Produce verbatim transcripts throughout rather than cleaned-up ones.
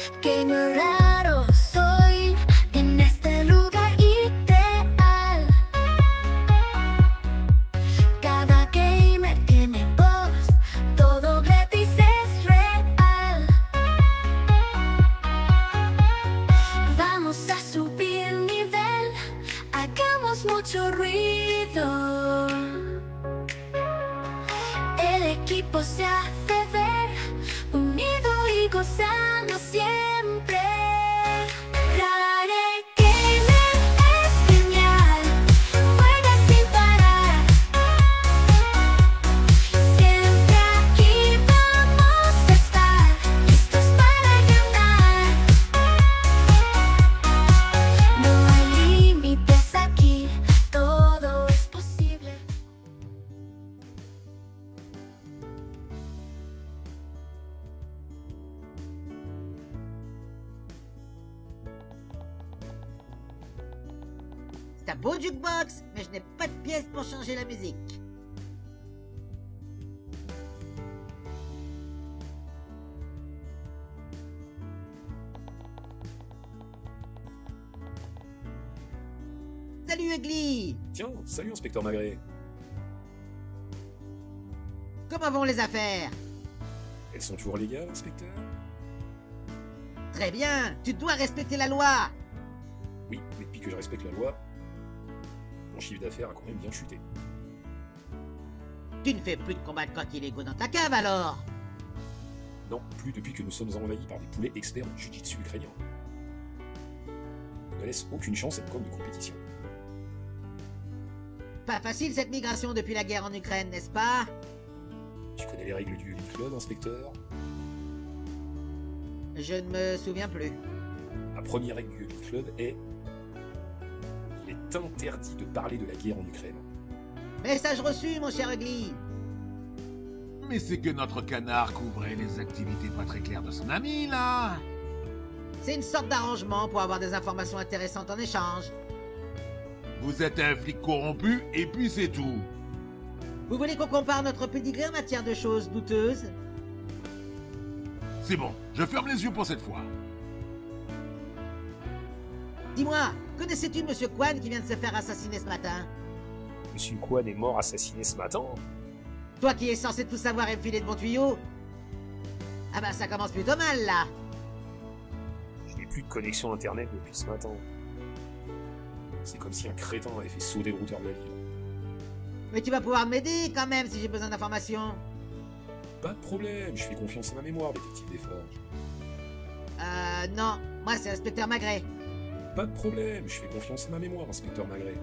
Qué raro soy en este lugar ideal. Cada gamer tiene voz, todo gratis es real. Vamos a subir nivel, hagamos mucho ruido. El equipo se hace ver, unido y gozando siempre. Rare Gamer es genial, juega sin parar. Siempre aquí vamos a estar, listos para ganar. No hay límites aquí, todo es posible. C'est un beau jukebox, mais je n'ai pas de pièces pour changer la musique. Salut Ugly! Tiens, salut inspecteur Magré. Comment vont les affaires? Elles sont toujours légales, inspecteur? Très bien, tu dois respecter la loi. Oui, mais depuis que je respecte la loi, mon chiffre d'affaires a quand même bien chuté. Tu ne fais plus de combats de coqs illégaux dans ta cave alors? Non, plus depuis que nous sommes envahis par des poulets experts en jiu-jitsu ukrainien. Ils ne laissent aucune chance à une com de compétition. Pas facile cette migration depuis la guerre en Ukraine, n'est-ce pas? Tu connais les règles du Elite Club, inspecteur? Je ne me souviens plus. La première règle du Elite Club est... Il est interdit de parler de la guerre en Ukraine. Message reçu, mon cher Ugly. Mais c'est que notre canard couvrait les activités pas très claires de son ami, là. C'est une sorte d'arrangement pour avoir des informations intéressantes en échange. Vous êtes un flic corrompu, et puis c'est tout. Vous voulez qu'on compare notre pédigré en matière de choses douteuses? C'est bon, je ferme les yeux pour cette fois. Dis-moi, connaissais-tu Monsieur Kwan qui vient de se faire assassiner ce matin? Monsieur Kwan est mort assassiné ce matin? Toi qui es censé tout savoir et me filer de bons tuyaux? Ah bah ça commence plutôt mal là. Je n'ai plus de connexion internet depuis ce matin. C'est comme si un crétin avait fait sauter le routeur de la ville. Mais tu vas pouvoir m'aider quand même si j'ai besoin d'informations. Pas de problème, je fais confiance à ma mémoire, détective Desforges. Euh, non, moi c'est l'inspecteur Magré. Pas de problème, je fais confiance à ma mémoire, inspecteur Magré.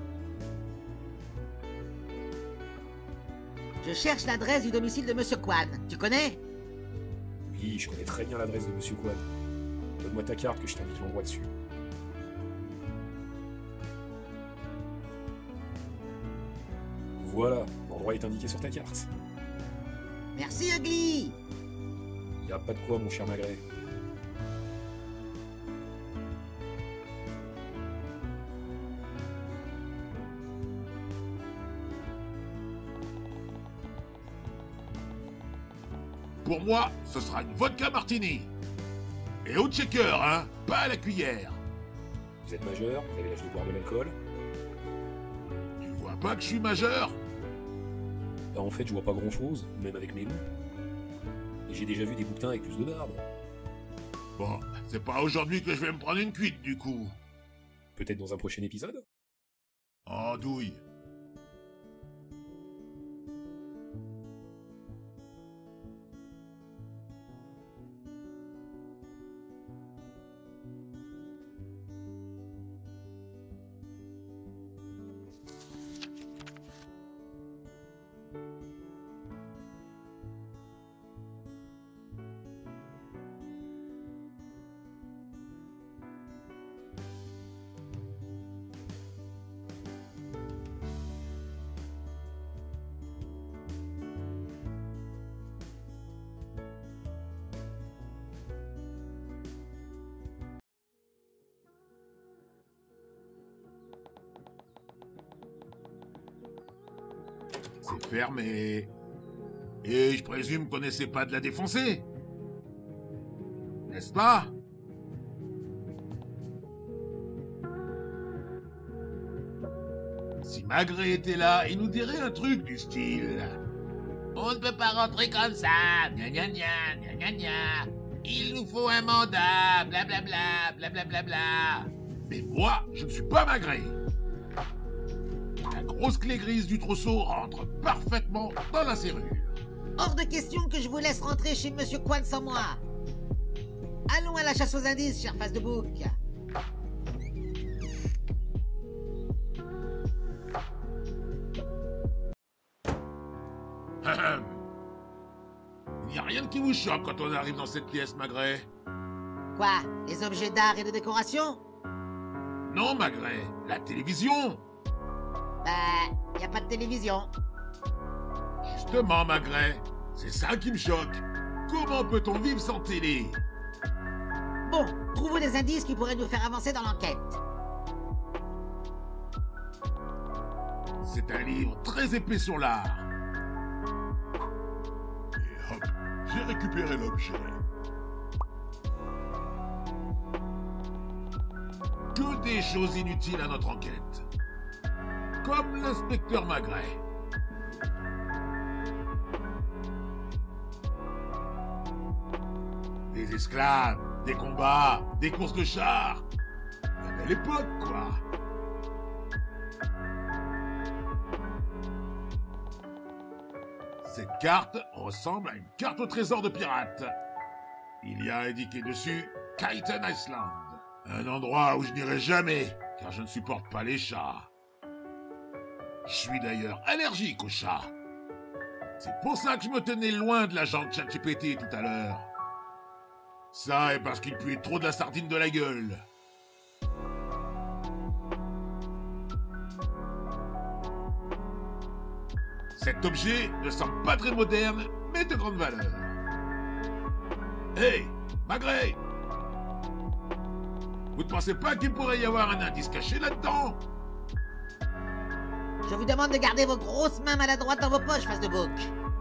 Je cherche l'adresse du domicile de Monsieur Kwan. Tu connais? Oui, je connais très bien l'adresse de Monsieur Kwan. Donne-moi ta carte que je t'indique l'endroit dessus. Voilà, l'endroit est indiqué sur ta carte. Merci Ugly. Y a pas de quoi, mon cher Magré. Pour moi, ce sera une vodka martini. Et au checker, hein, pas à la cuillère. Vous êtes majeur, vous avez l'âge de boire de l'alcool. Tu vois pas que je suis majeur? Bah, en fait, je vois pas grand-chose, même avec mes goûts. Et j'ai déjà vu des bouquetins avec plus de barbe. Bon, c'est pas aujourd'hui que je vais me prendre une cuite, du coup. Peut-être dans un prochain épisode? Oh, douille. C'est fermé. Et je présume qu'on n'essaie pas de la défoncer. N'est-ce pas? Magré était là, il nous dirait un truc du style. On ne peut pas rentrer comme ça, gna gna gna, gna gna gna. Il nous faut un mandat, blablabla, blablabla. Bla bla. Mais moi, je ne suis pas Magré. La grosse clé grise du trousseau rentre parfaitement dans la serrure. Hors de question que je vous laisse rentrer chez Monsieur Quan sans moi. Allons à la chasse aux indices, chère face de bouc. Il n'y a rien qui vous choque quand on arrive dans cette pièce, Magré. Quoi? Les objets d'art et de décoration? Non, Magré, la télévision. Bah, y a pas de télévision. Justement, Magré, c'est ça qui me choque. Comment peut-on vivre sans télé? Bon, trouvons des indices qui pourraient nous faire avancer dans l'enquête. C'est un livre très épais sur l'art. Et hop, j'ai récupéré l'objet. Que des choses inutiles à notre enquête. Comme l'inspecteur Magré. Des esclaves, des combats, des courses de chars. La belle époque, quoi. Cette carte ressemble à une carte au trésor de pirates. Il y a indiqué dessus Kiten Island. Un endroit où je n'irai jamais, car je ne supporte pas les chats. Je suis d'ailleurs allergique aux chats. C'est pour ça que je me tenais loin de l'agent de ChatGPT tout à l'heure. Ça et parce qu'il puait trop de la sardine de la gueule. Cet objet ne semble pas très moderne, mais de grande valeur. Hey, Magré! Vous ne pensez pas qu'il pourrait y avoir un indice caché là-dedans? Je vous demande de garder vos grosses mains maladroites dans vos poches, face de bouc.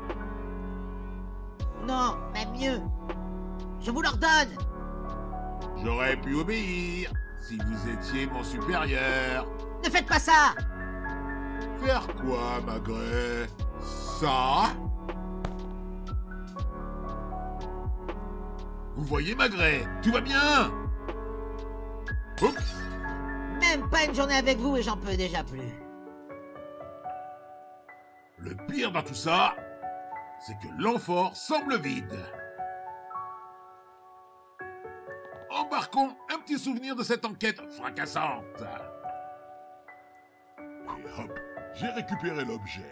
Non, même mieux. Je vous l'ordonne. J'aurais pu obéir, si vous étiez mon supérieur. Ne faites pas ça. Faire quoi, Magré? Ça? Vous voyez, Magré? Tout va bien? Oups! Même pas une journée avec vous et j'en peux déjà plus. Le pire dans tout ça, c'est que l'amphore semble vide. Embarquons un petit souvenir de cette enquête fracassante. Et hop, j'ai récupéré l'objet.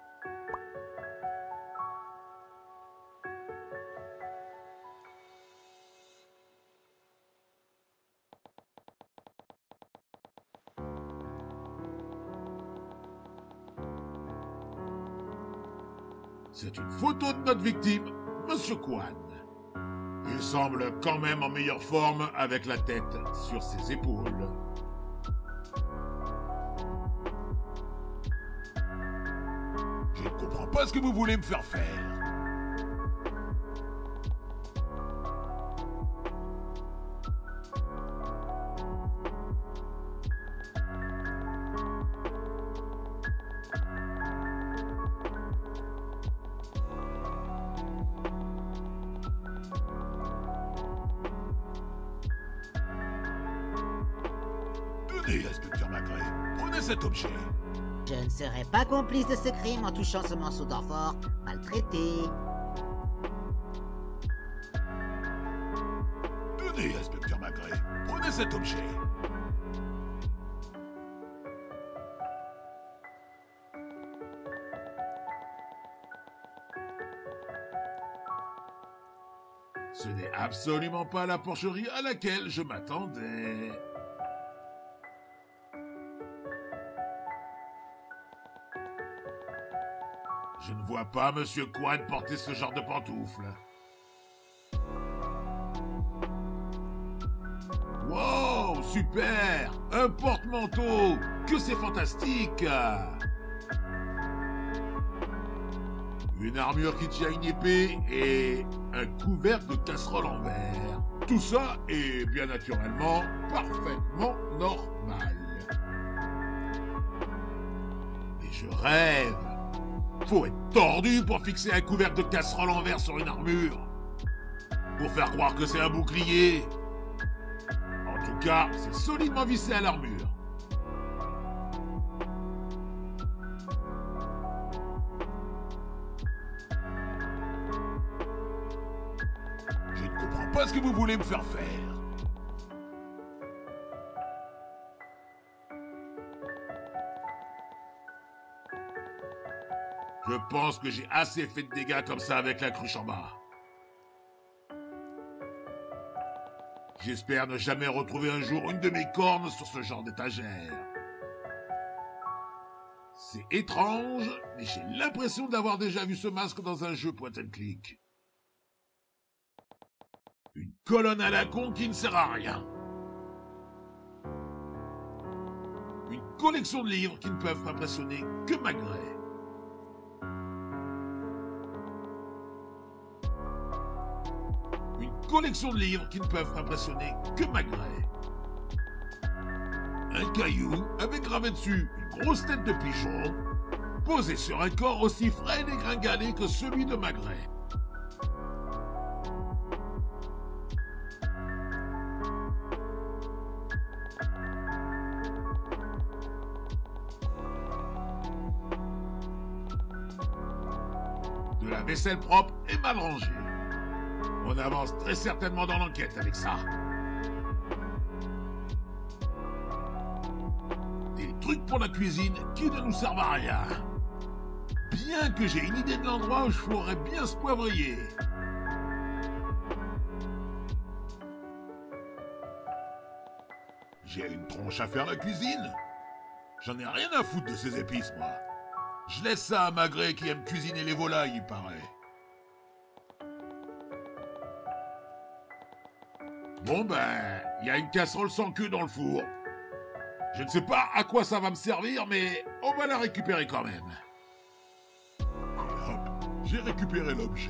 C'est une photo de notre victime, Monsieur Quan. Il semble quand même en meilleure forme avec la tête sur ses épaules. Je ne comprends pas ce que vous voulez me faire faire. Tenez, inspecteur Magré, prenez cet objet. Je ne serai pas complice de ce crime en touchant ce morceau d'amphore maltraité. Tenez, inspecteur Magré, prenez cet objet. Ce n'est absolument pas la porcherie à laquelle je m'attendais. Je ne vois pas Monsieur Quan porter ce genre de pantoufles. Wow, super! Un porte-manteau! Que c'est fantastique! Une armure qui tient une épée et un couvercle de casserole en verre. Tout ça est bien naturellement parfaitement normal. Je rêve. Faut être tordu pour fixer un couvercle de casserole en verre sur une armure. Pour faire croire que c'est un bouclier. En tout cas, c'est solidement vissé à l'armure. Je ne comprends pas ce que vous voulez me faire faire. Je pense que j'ai assez fait de dégâts comme ça avec la cruche en bas. J'espère ne jamais retrouver un jour une de mes cornes sur ce genre d'étagère. C'est étrange, mais j'ai l'impression d'avoir déjà vu ce masque dans un jeu point and click. Une colonne à la con qui ne sert à rien. Une collection de livres qui ne peuvent m'impressionner que ma grès. Une collection de livres qui ne peuvent m'impressionner que ma grès. Un caillou avec gravé dessus une grosse tête de pigeon, posé sur un corps aussi frais et dégringalé que celui de Magret. De la vaisselle propre et mal rangée. On avance très certainement dans l'enquête avec ça. Des trucs pour la cuisine qui ne nous servent à rien. Bien que j'ai une idée de l'endroit où je ferais bien ce poivrier. J'ai une tronche à faire la cuisine. J'en ai rien à foutre de ces épices, moi. Je laisse ça à Magret qui aime cuisiner les volailles, il paraît. Bon ben, il y a une casserole sans queue dans le four. Je ne sais pas à quoi ça va me servir, mais on va la récupérer quand même. Hop, j'ai récupéré l'objet.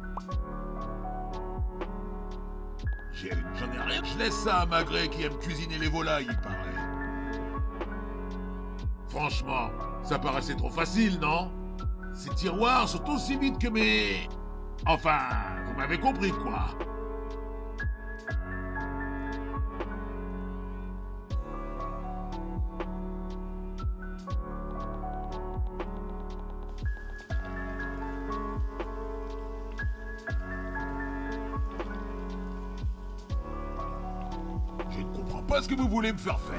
J'ai une... J'en ai rien. Je laisse ça à Magret qui aime cuisiner les volailles, il paraît. Franchement, ça paraissait trop facile, non? Ces tiroirs sont aussi vides que mes... Enfin, vous m'avez compris, quoi. Je ne comprends pas ce que vous voulez me faire faire.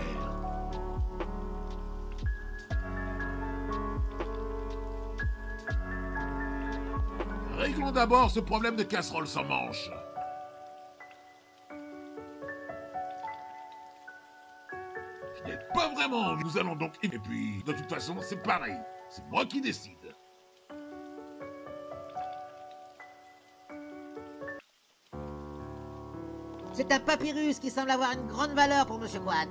Réglons d'abord ce problème de casserole sans manche. Je n'ai pas vraiment envie. Nous allons donc... Et puis, de toute façon, c'est pareil. C'est moi qui décide. C'est un papyrus qui semble avoir une grande valeur pour Monsieur Quan.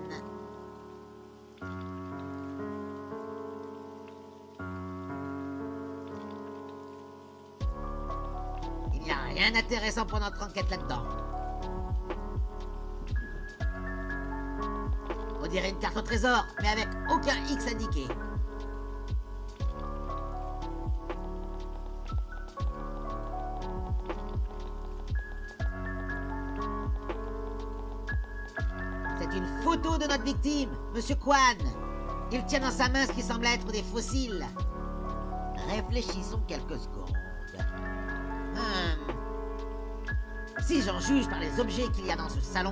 Il n'y a rien d'intéressant pour notre enquête là-dedans. On dirait une carte au trésor, mais avec aucun X indiqué. C'est une photo de notre victime, Monsieur Quan. Il tient dans sa main ce qui semble être des fossiles. Réfléchissons quelques secondes. Hum. Si j'en juge par les objets qu'il y a dans ce salon,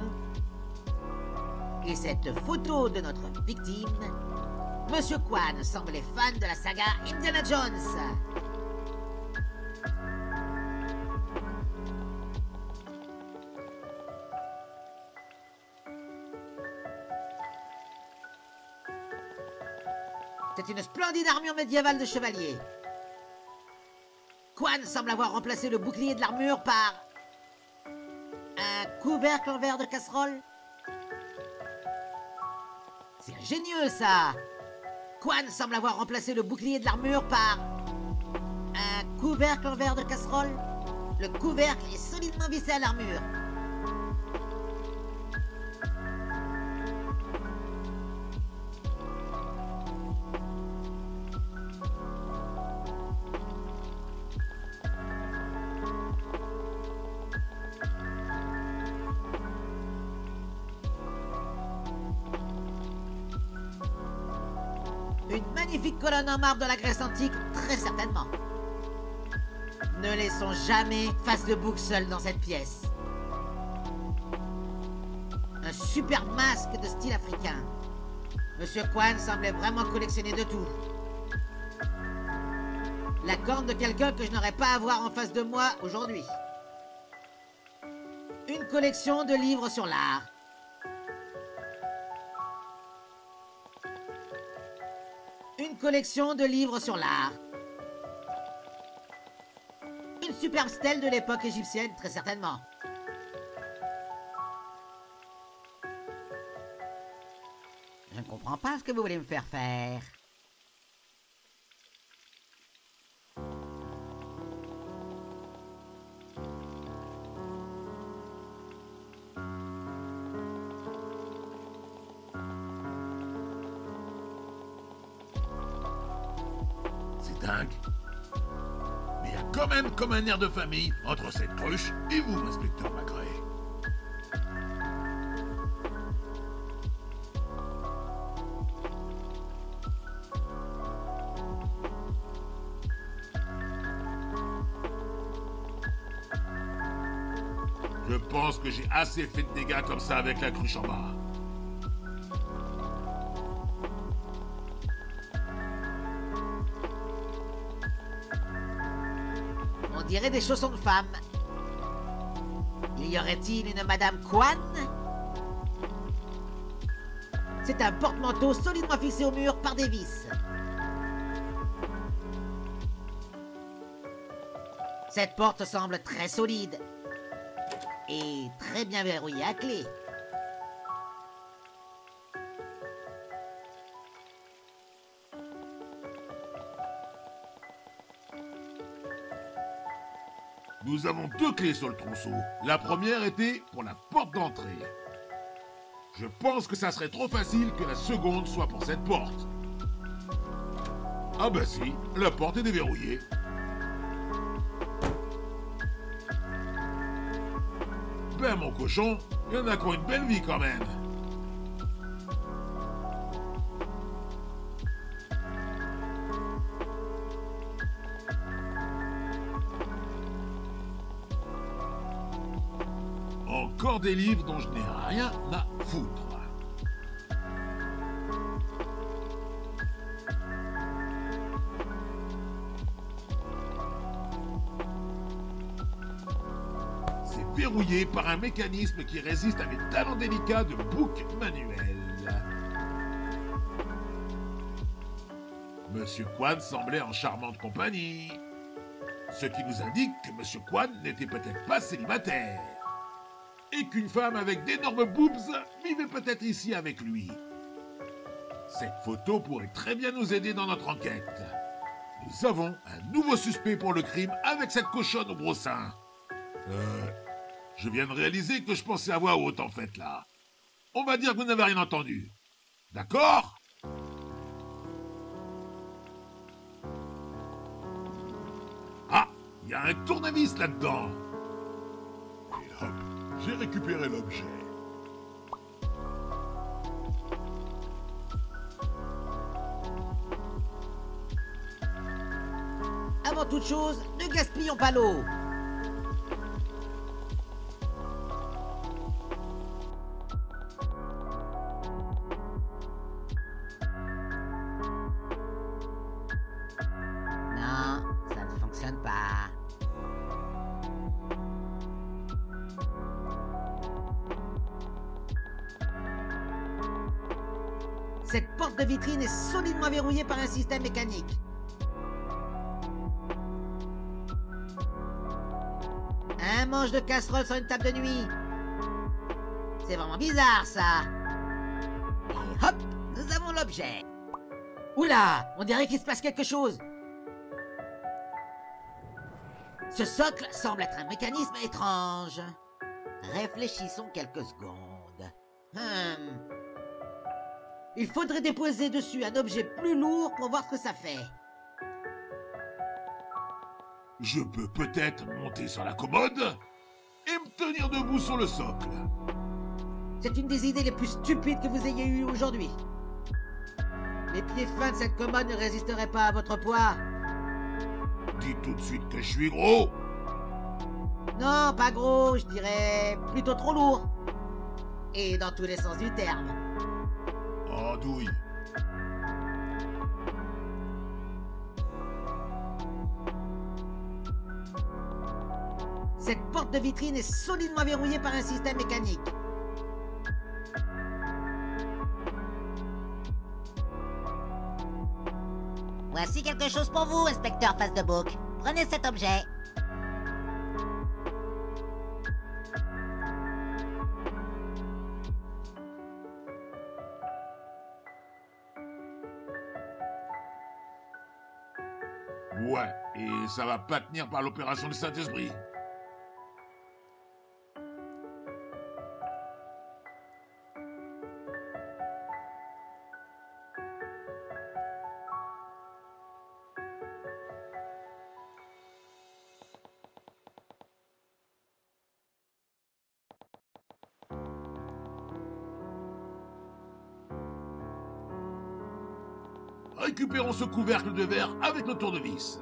et cette photo de notre victime, Monsieur Quan semble être fan de la saga Indiana Jones. C'est une splendide armure médiévale de chevalier. Quan semble avoir remplacé le bouclier de l'armure par... un couvercle en verre de casserole. C'est ingénieux, ça. Quan semble avoir remplacé le bouclier de l'armure par... un couvercle en verre de casserole. Le couvercle est solidement vissé à l'armure. magnifique colonne en marbre de la Grèce antique, très certainement. Ne laissons jamais Face de Bouc seul dans cette pièce. Un superbe masque de style africain. Monsieur Kwan semblait vraiment collectionner de tout. La corne de quelqu'un que je n'aurais pas à voir en face de moi aujourd'hui. Une collection de livres sur l'art. Une collection de livres sur l'art. Une superbe stèle de l'époque égyptienne, très certainement. Je ne comprends pas ce que vous voulez me faire faire. C'est dingue. Mais il y a quand même comme un air de famille entre cette cruche et vous, inspecteur Magret. Je pense que j'ai assez fait de dégâts comme ça avec la cruche en bas. On dirait des chaussons de femme. Y aurait-il une Madame Kwan? C'est un porte-manteau solidement fixé au mur par des vis. Cette porte semble très solide. Et très bien verrouillée à clé. Nous avons deux clés sur le tronçon. La première était pour la porte d'entrée. Je pense que ça serait trop facile que la seconde soit pour cette porte. Ah bah si, la porte est déverrouillée. Ben mon cochon, il y en a qui ont une belle vie quand même. Encore des livres dont je n'ai rien à foutre. C'est verrouillé par un mécanisme qui résiste à mes talents délicats de bouc manuel. Monsieur Kwan semblait en charmante compagnie. Ce qui nous indique que Monsieur Kwan n'était peut-être pas célibataire. Et qu'une femme avec d'énormes boobs vivait peut-être ici avec lui. Cette photo pourrait très bien nous aider dans notre enquête. Nous avons un nouveau suspect pour le crime avec cette cochonne au gros sein. Euh... Je viens de réaliser que je pensais à voix haute en fait là. On va dire que vous n'avez rien entendu. D'accord ? Ah, il y a un tournevis là-dedans. Et hop, j'ai récupéré l'objet. Avant toute chose, ne gaspillons pas l'eau. Non, ça ne fonctionne pas. Cette porte de vitrine est solidement verrouillée par un système mécanique. Un manche de casserole sur une table de nuit. C'est vraiment bizarre, ça. Et hop, nous avons l'objet. Oula, on dirait qu'il se passe quelque chose. Ce socle semble être un mécanisme étrange. Réfléchissons quelques secondes. Hmm. Il faudrait déposer dessus un objet plus lourd pour voir ce que ça fait. Je peux peut-être monter sur la commode et me tenir debout sur le socle. C'est une des idées les plus stupides que vous ayez eues aujourd'hui. Les pieds fins de cette commode ne résisteraient pas à votre poids. Dis tout de suite que je suis gros. Non, pas gros, je dirais plutôt trop lourd. Et dans tous les sens du terme. Oh, douille. Cette porte de vitrine est solidement verrouillée par un système mécanique. Voici quelque chose pour vous, inspecteur Face de Bouc. Prenez cet objet. Ouais, et ça va pas tenir par l'opération du Saint-Esprit. Récupérons ce couvercle de verre avec le tournevis.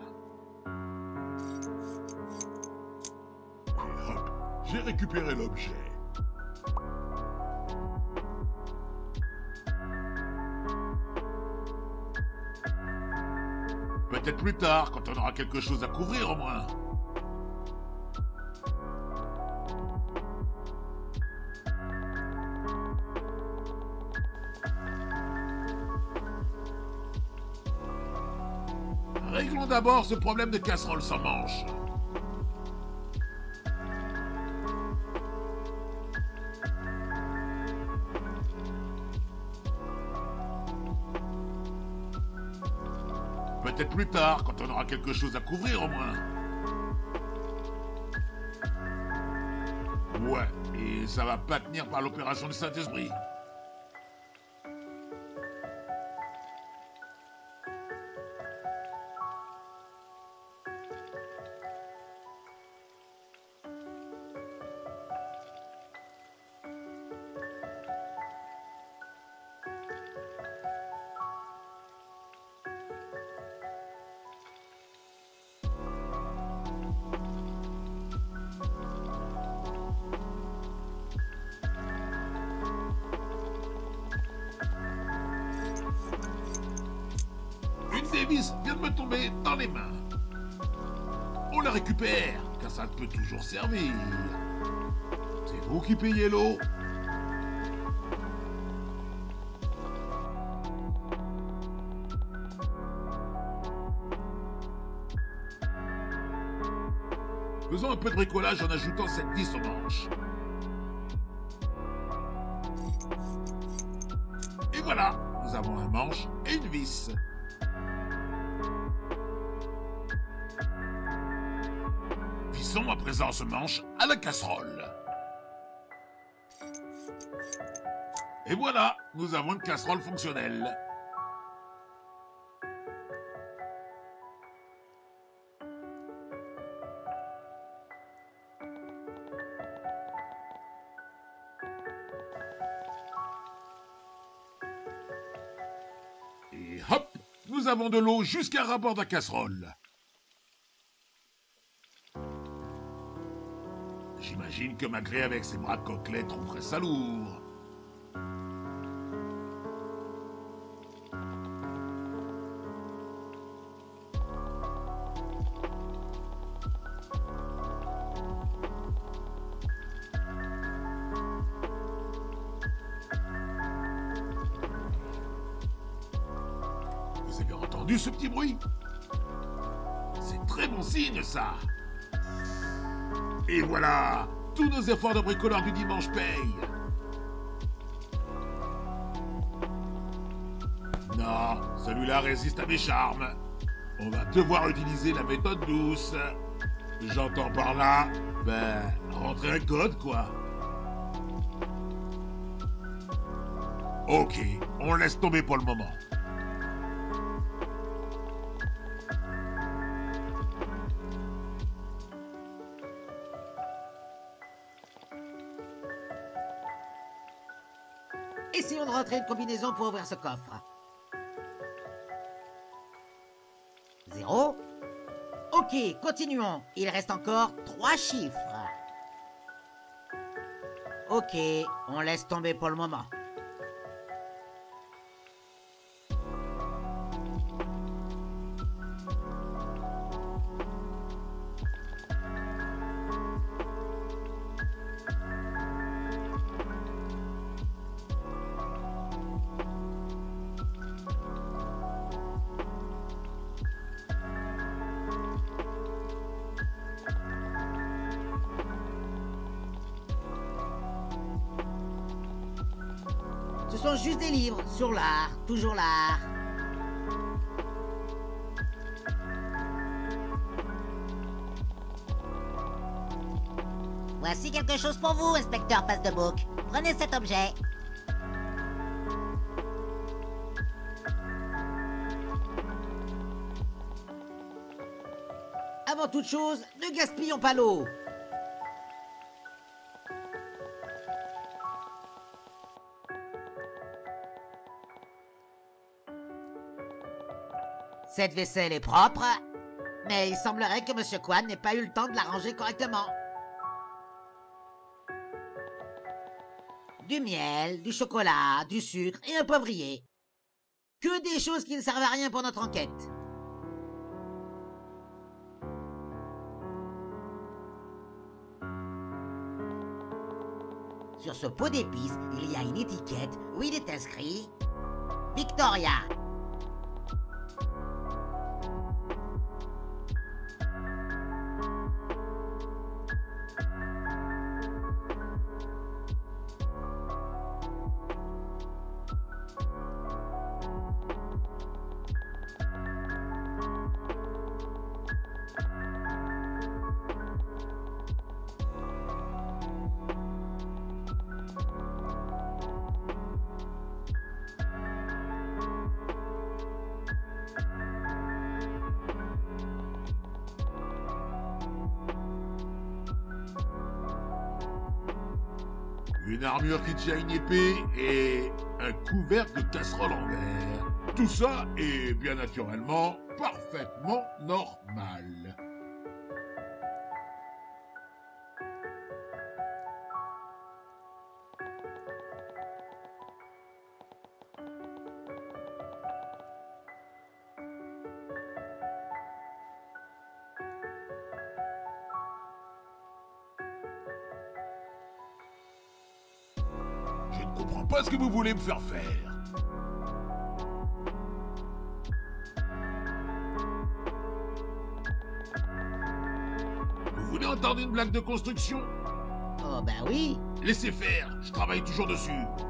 Et hop, j'ai récupéré l'objet. Peut-être plus tard, quand on aura quelque chose à couvrir au moins. Réglons d'abord ce problème de casserole sans manche. Peut-être plus tard, quand on aura quelque chose à couvrir au moins. Ouais, et ça va pas tenir par l'opération du Saint-Esprit. Une vis vient de me tomber dans les mains. On la récupère, car ça peut toujours servir. C'est vous qui payez l'eau. Faisons un peu de bricolage en ajoutant cette vis aux manches. Et voilà, nous avons un manche et une vis. Vissons à présent ce manche à la casserole. Et voilà, nous avons une casserole fonctionnelle. Et hop, nous avons de l'eau jusqu'à ras bord de la casserole. J'imagine que Magré avec ses bras côtelets trouverait ça lourd. Vous avez entendu ce petit bruit? C'est très bon signe, ça. Et voilà, tous nos efforts de bricoleur du dimanche payent. Non, celui-là résiste à mes charmes. On va devoir utiliser la méthode douce. J'entends par là, ben, rentrer un code, quoi. Ok, on laisse tomber pour le moment. Essayons de rentrer une combinaison pour ouvrir ce coffre. Ok, continuons. Il reste encore trois chiffres. Ok, on laisse tomber pour le moment. Ce sont juste des livres sur l'art, toujours l'art. Voici quelque chose pour vous, inspecteur Face de Bouc. Prenez cet objet. Avant toute chose, ne gaspillons pas l'eau. Cette vaisselle est propre, mais il semblerait que Monsieur Kwan n'ait pas eu le temps de la ranger correctement. Du miel, du chocolat, du sucre et un poivrier. Que des choses qui ne servent à rien pour notre enquête. Sur ce pot d'épices, il y a une étiquette où il est inscrit Victoria. Une armure qui tient une épée et un couvercle de casserole en verre. Tout ça est bien naturellement parfaitement normal. Je ne comprends pas ce que vous voulez me faire faire. Vous voulez entendre une blague de construction? Oh ben oui. Laissez faire, je travaille toujours dessus.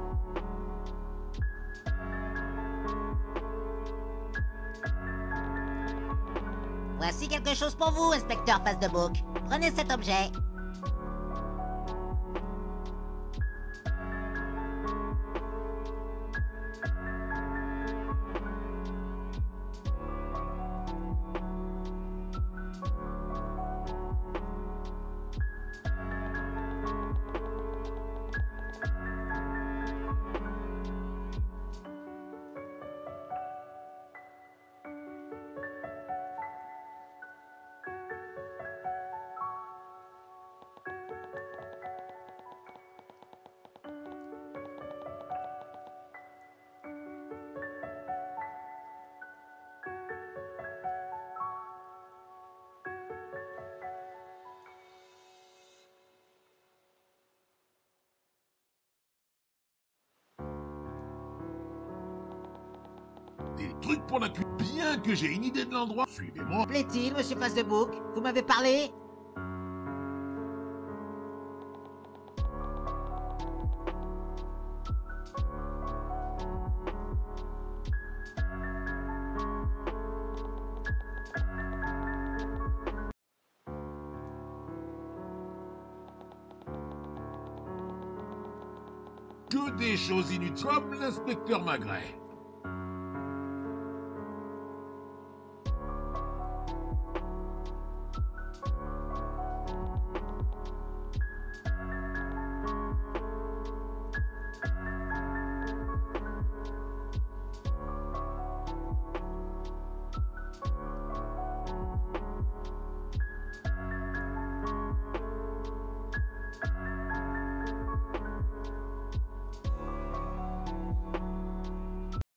Voici quelque chose pour vous, inspecteur Face de Bouc. Prenez cet objet. Des trucs pour la cuisine. Bien que j'ai une idée de l'endroit. Suivez-moi. Plaît-il, Monsieur Face de Bouc? Vous m'avez parlé? Que des choses inutiles comme l'inspecteur Magret.